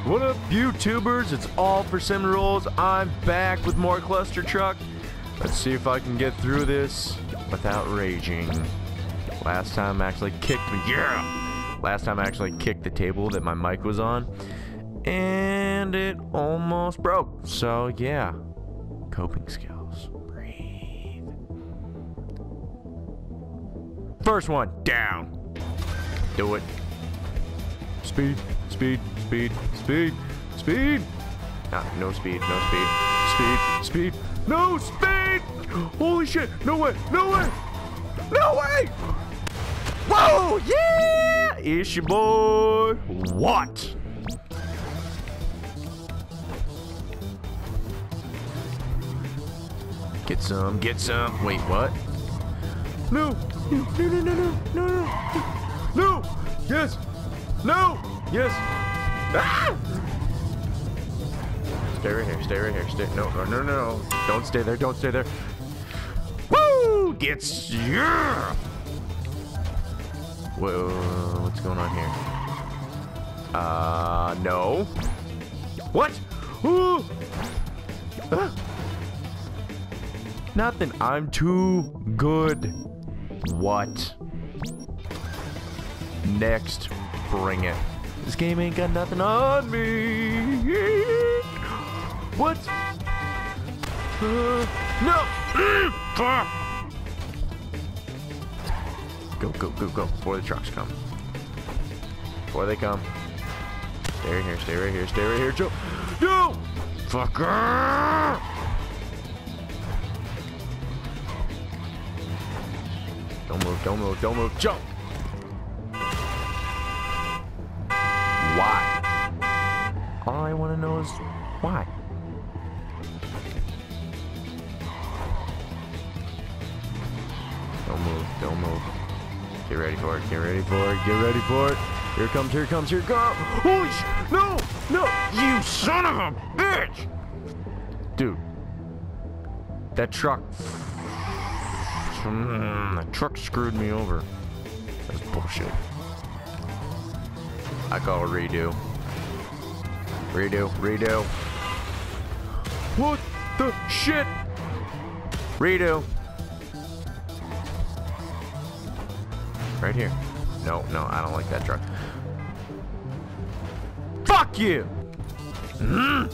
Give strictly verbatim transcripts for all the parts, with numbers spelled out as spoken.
What up, YouTubers? It's all for Cinnamon Rolls. I'm back with more Cluster Truck. Let's see if I can get through this without raging. Last time I actually kicked me. Yeah! Last time I actually kicked the table that my mic was on. And it almost broke. So, yeah. Coping skills. Breathe. First one, down. Do it. Speed, speed, speed, speed, speed. Nah, no speed, no speed. Speed, speed, no speed! Holy shit, no way, no way! No way! Whoa, yeah! It's your boy. What? Get some, get some. Wait, what? No! No, no, no, no, no, no, no! Yes! No! Yes! Ah! Stay right here, stay right here, stay. No, no, no, no. Don't stay there, don't stay there. Woo! Gets. Yeah! Whoa, what's going on here? Uh, no. What? Ooh! Ah! Nothing. I'm too good. What? Next. Bring it. This game ain't got nothing on me. What? Uh, no! Go, go, go, go. Before the trucks come. Before they come. Stay right here, stay right here, stay right here. Jump. No! Fucker! Don't move, don't move, don't move. Jump! Why? All I want to know is why. Don't move, don't move. Get ready for it, get ready for it, get ready for it. Here it comes, here it comes, here it comes. Holy sh! No! No! You son of a bitch! Dude. That truck. Mm, that truck screwed me over. That's bullshit. I call it redo. Redo, redo. What the shit? Redo. Right here. No, no, I don't like that truck. Fuck you! Mm.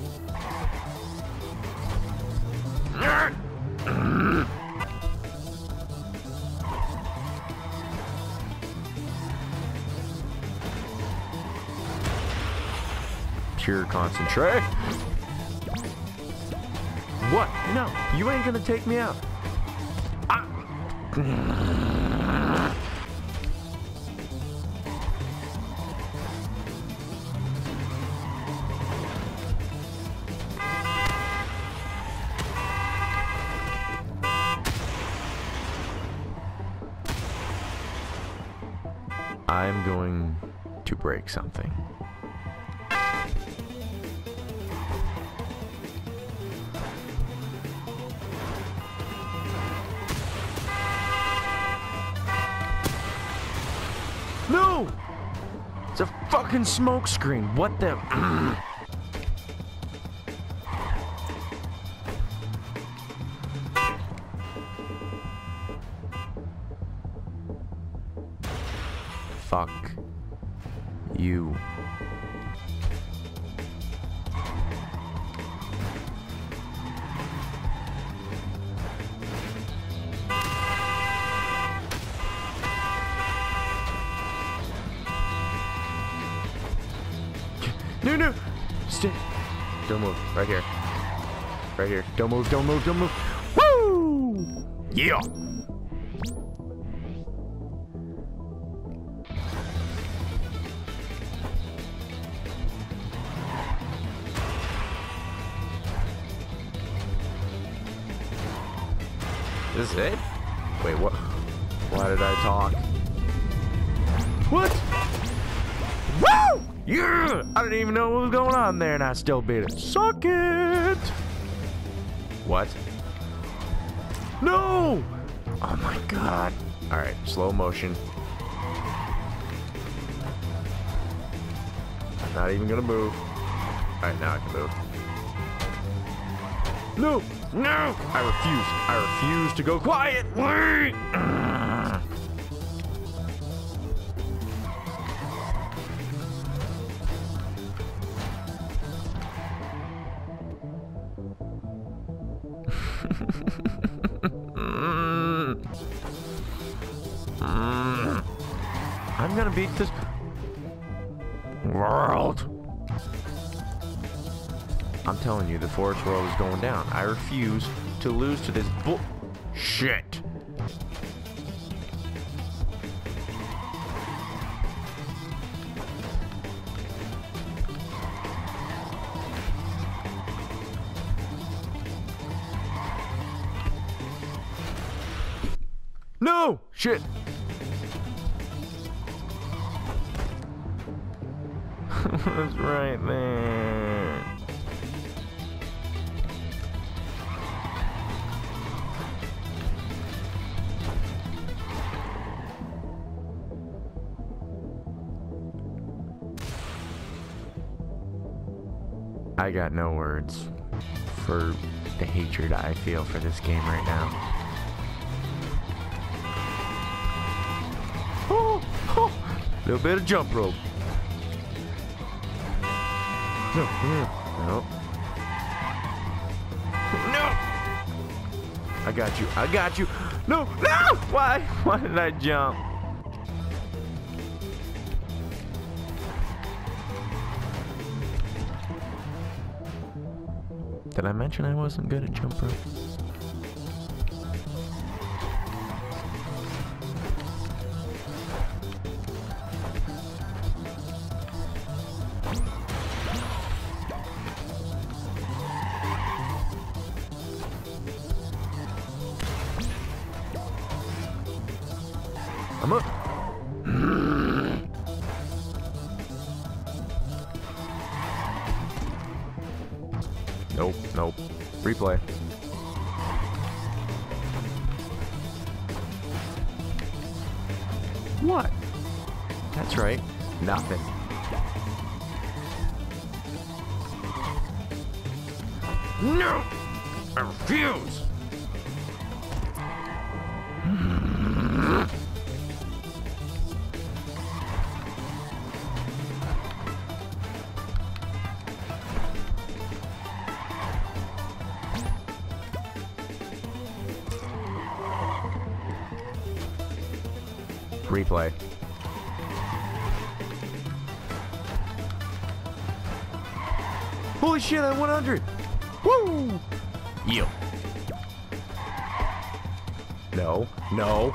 Mm. Pure concentrate. What? No, you ain't gonna take me out. I I'm going to break something. No! It's a fucking smoke screen. What the? Fuck you. No, no! Stay. Don't move. Right here. Right here. Don't move, don't move, don't move. Woo! Yeah! Is this it? Wait, what? Why did I talk? What? Woo! Yeah! I didn't even know what was going on there, and I still beat it. Suck it! What? No! Oh my god. Alright, slow motion. Not even gonna move. Alright, now I can move. No! No! I refuse. I refuse to go quiet! Wait! I'm gonna beat this world. I'm telling you, the forest world is going down. I refuse to lose to this bull shit. No! Shit! It's right there. I got no words for the hatred I feel for this game right now. Oh, oh, little bit of jump rope. No, no, no. No! I got you, I got you. No, no! Why? Why did I jump? Did I mention I wasn't good at jump rope? I'm up. Nope, nope. Replay. What? That's right. Nothing. No! I refuse! Replay. Holy shit, I one hundred! Woo! You. No, no.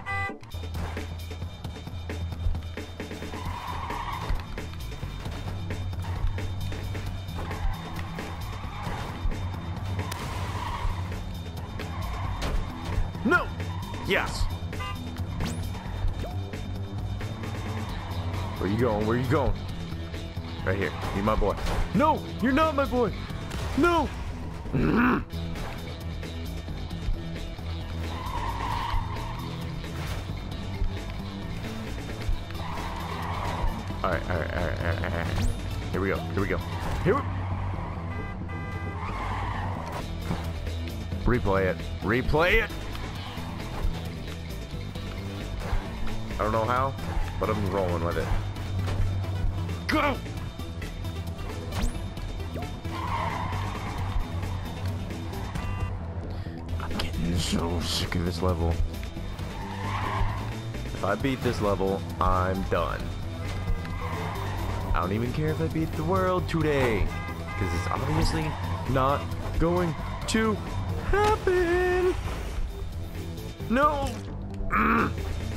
No! Yes! Where you going? Where you going? Right here. Be my boy. No! You're not my boy! No! Alright, alright, alright, alright, alright. Here we go. Here we go. Here we Replay it. Replay it! I don't know how, but I'm rolling with it. Go! I'm getting so sick of this level. If I beat this level, I'm done. I don't even care if I beat the world today, because it's obviously not going to happen. No! Mm.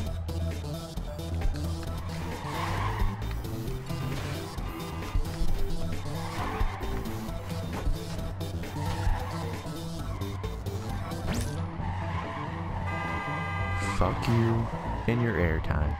Fuck you in your airtime.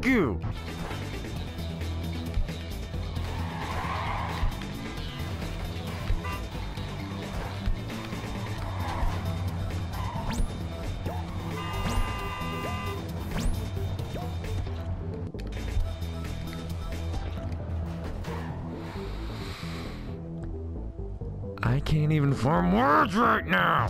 Fuck you! I can't even form words right now!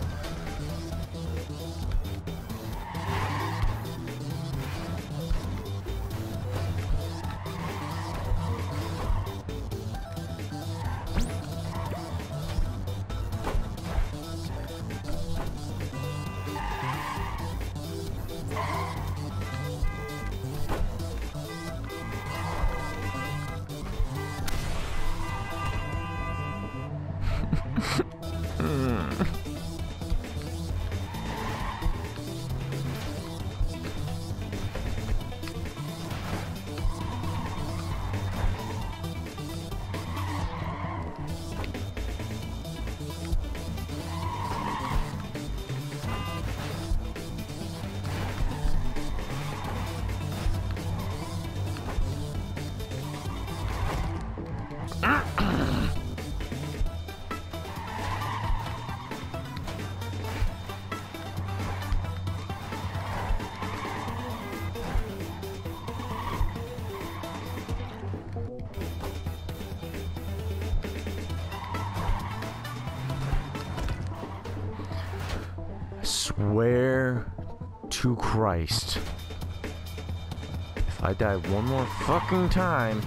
Swear to Christ, if I die one more fucking time,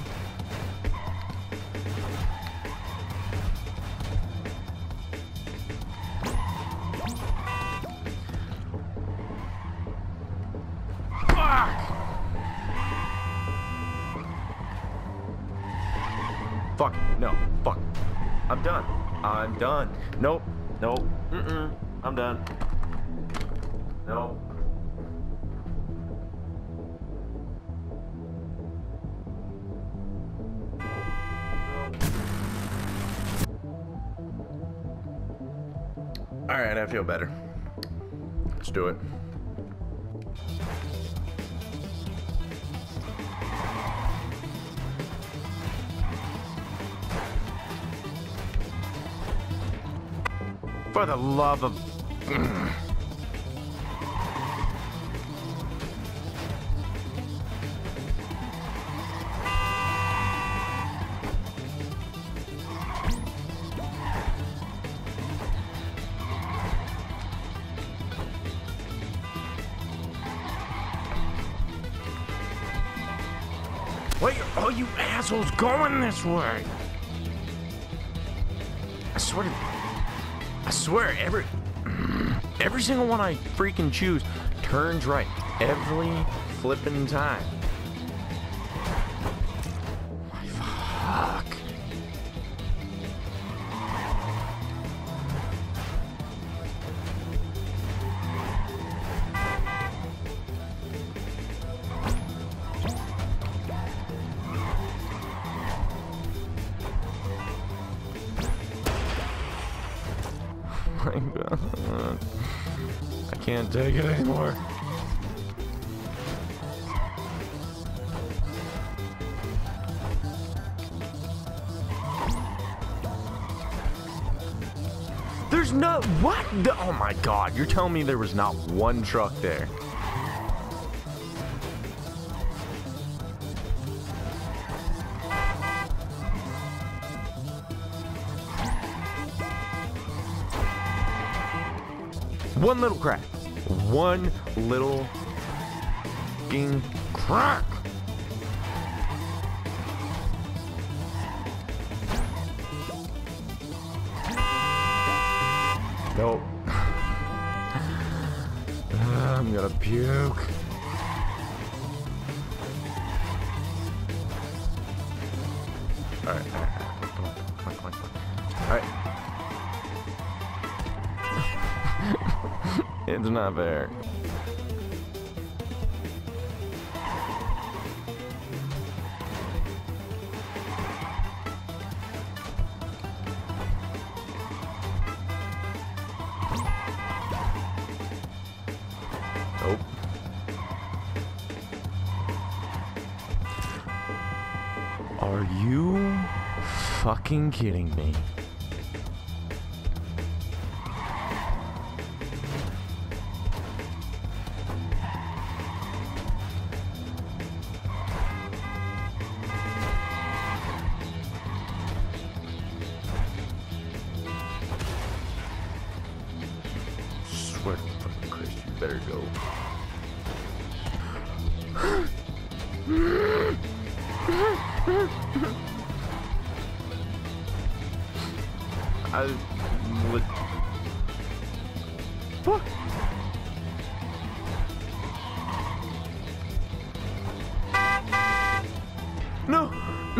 fuck! Fuck, no, fuck. I'm done. I'm done. Nope, nope, mm-mm. I'm done. No. All right, I feel better. Let's do it. For the love of... Why are all you assholes going this way? I swear to... I swear, every... Every single one I freaking choose turns right. Every flippin' time. Fuck. My God. I can't take it anymore. There's not what? The, oh my God! You're telling me there was not one truck there? One little crack. One little fucking crack. Nope. I'm gonna puke. Alright, alright, come on, come on, come on, come on. Alright. It's not fair. Nope. Are you fucking kidding me? Swear to fucking Christ, you better go. I would. What? No.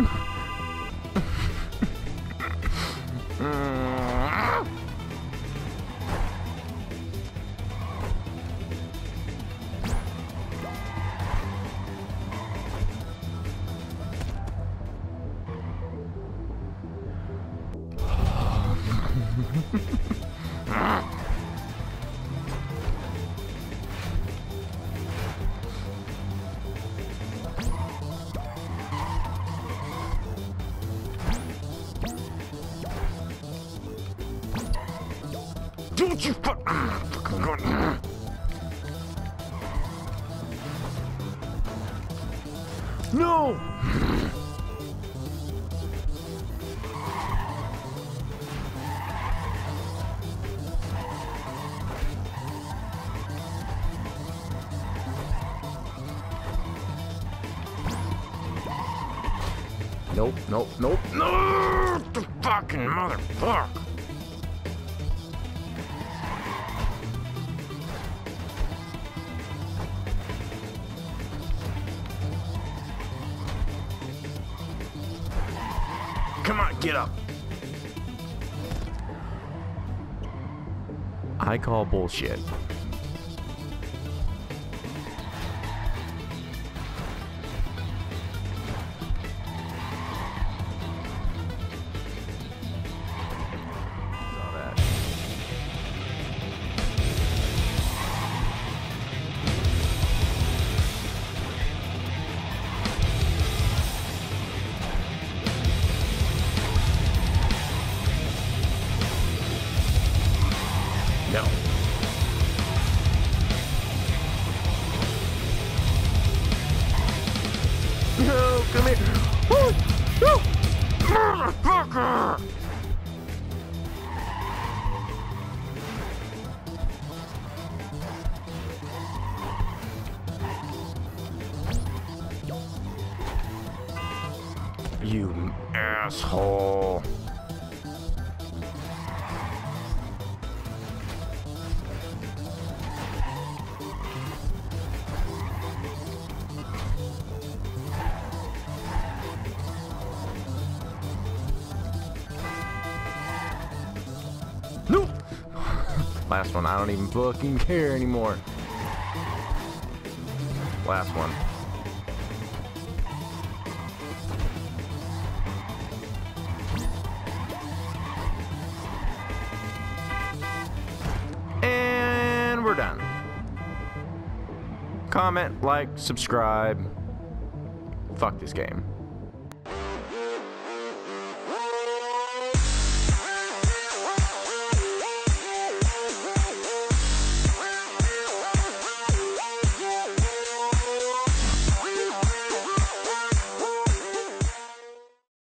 Don't you fuck fucking go. No. Nope, nope, nope. No! The fucking motherfucker! Come on, get up. I call bullshit. No. No, come here. Oh, no. Motherfucker. You asshole. Nope. Last one. I don't even fucking care anymore. Last one. And we're done. Comment, like, subscribe. Fuck this game.